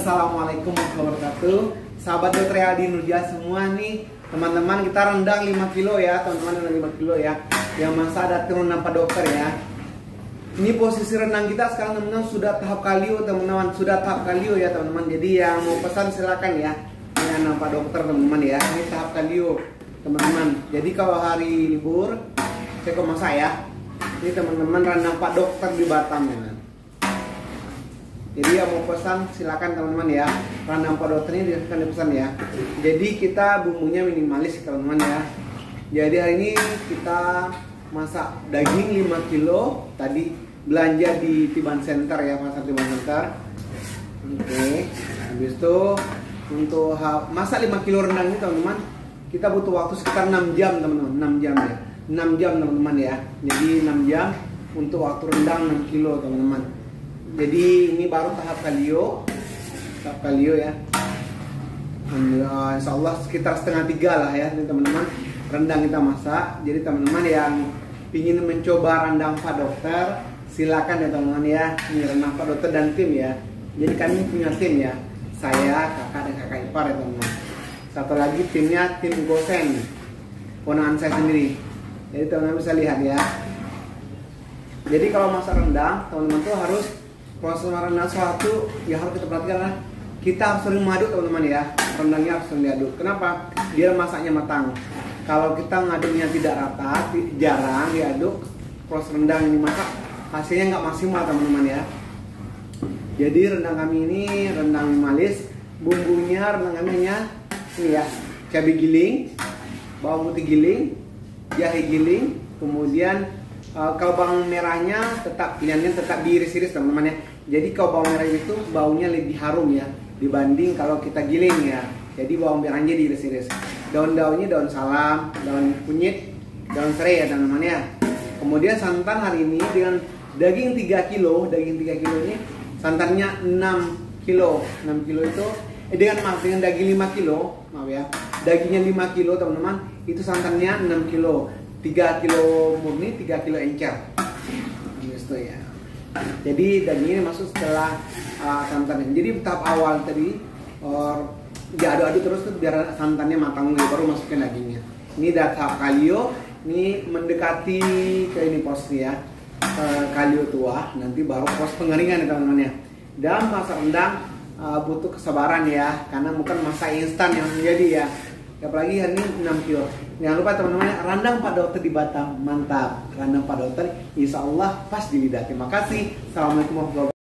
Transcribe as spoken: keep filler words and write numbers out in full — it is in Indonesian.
Assalamualaikum warahmatullahi wabarakatuh. Sahabat dokter Adi Nurja semua nih, teman-teman, kita rendang lima kilo ya, teman-teman, rendang lima kilo ya. Yang masa datang rendang Pak Dokter ya. Ini posisi rendang kita sekarang teman-teman sudah tahap kalio, teman-teman, sudah tahap kalio ya, teman-teman. Jadi yang mau pesan silakan ya. Ini rendang Pak Dokter, teman-teman ya. Ini tahap kalio, teman-teman. Jadi kalau hari libur saya kok masak ya. Ini teman-teman rendang Pak Dokter di Batam ya. Jadi yang mau pesan silakan teman-teman ya. Rendang Pak Dokter ini akan dipesan ya. Jadi kita bumbunya minimalis teman-teman ya. Jadi hari ini kita masak daging lima kilo. Tadi belanja di Tiban Center ya, pasar Tiban Center. Oke. Habis itu untuk masak lima kilo rendang ini teman-teman, kita butuh waktu sekitar enam jam teman-teman. enam jam ya. enam jam teman-teman ya. Jadi enam jam untuk waktu rendang enam kilo teman-teman. Jadi ini baru tahap kalio, tahap kalio ya. Insya Allah sekitar setengah tiga lah ya teman-teman. Rendang kita masak. Jadi teman-teman yang ingin mencoba rendang Pak Dokter, silakan ya teman-teman ya. Ini rendang Pak Dokter dan tim ya. Jadi kami punya tim ya. Saya, kakak dan kakak ipar ya teman-teman. Satu lagi timnya tim Gosen, ponakan saya sendiri. Jadi teman-teman bisa lihat ya. Jadi kalau masak rendang, teman-teman tuh harus proses rendang suatu ya harus kita perhatikan lah. Kita harus sering mengaduk teman-teman ya. Rendangnya harus sering diaduk. Kenapa? Biar masaknya matang. Kalau kita ngaduknya tidak rata, jarang diaduk, proses rendang ini masak hasilnya nggak maksimal teman-teman ya. Jadi rendang kami ini rendang minimalis. Bumbunya rendang kami hanya ini ya, cabai giling, bawang putih giling, jahe giling, kemudian Uh, kalau bawang merahnya tetap pilihannya tetap diiris-iris teman-teman ya. Jadi kalau bawang merah itu baunya lebih harum ya dibanding kalau kita giling ya. Jadi bawang merahnya diiris-iris. Daun-daunnya daun salam, daun kunyit, daun serai ya teman-teman ya. Kemudian santan hari ini dengan daging tiga kilo, daging tiga kilo ini santannya enam kilo. enam kilo itu eh, dengan maaf dengan daging lima kilo, maaf ya. Dagingnya lima kilo teman-teman, itu santannya enam kilo. tiga kilo murni, tiga kilo encer. Gitu ya. Jadi dagingnya masuk setelah uh, santannya. Jadi tahap awal tadi or diaduk-aduk terus tuh biar santannya matang dulu baru masukin dagingnya. Ini udah tahap kalio, ini mendekati ke ini posisi ya. Uh, kalio tua, nanti baru proses pengeringan ya teman-teman ya. Dan masak rendang uh, butuh kesabaran ya, karena bukan masak instan yang menjadi ya. Apalagi hari ini enam kilo. Jangan lupa teman-teman, rendang Pak Dokter di Batam, mantap. Rendang Pak Dokter, insya Allah pas di lidah. Terima kasih. Assalamualaikum warahmatullahi wabarakatuh.